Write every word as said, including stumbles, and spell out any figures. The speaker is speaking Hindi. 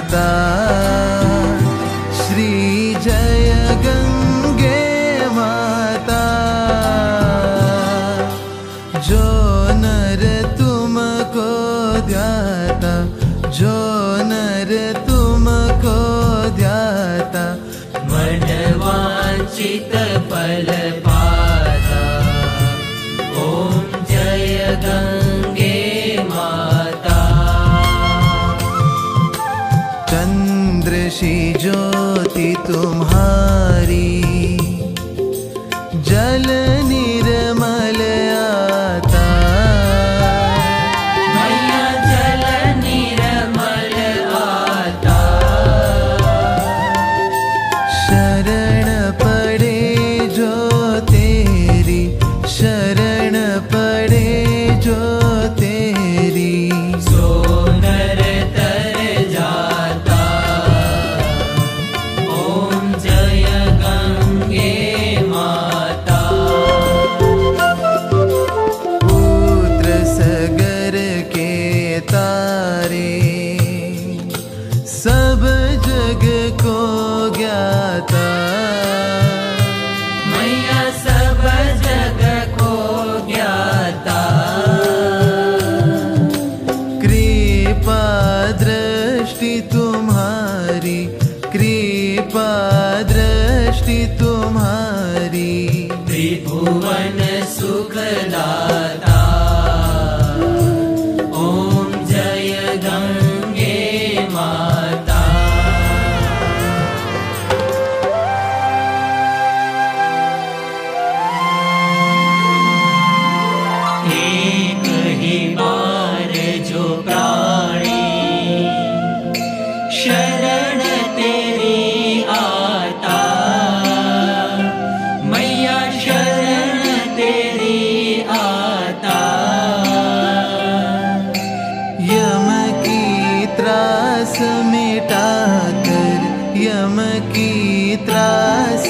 माता श्री जय गंगे माता। जो नर तुमको ध्याता, जो नर तुमको ध्याता, मन वांछित फल पाता। ओम जय गंगे माता। चंद्र सी ज्योति तुम्हारी, जल निर्मल आता। मैया जल निर्मल आता। शरण पड़े जो तेरी, शरण पड़े जो तेरी, सो नर तर जाता। ओम जय गंगे माता। पुत्र सगर के तारे, सब जग को ज्ञाता। मैया सब जग को ज्ञाता। कृपा दृष्टि तुम्हारी, कृपा दृष्टि तुम्हारी, त्रिभुवन सुखदाता। ओम जय गंगे माता। एक ही बार जो प्राणी शरण तेरी आता। मैया शरण तेरी आता। यम की त्रास मिटा कर, यम की त्रास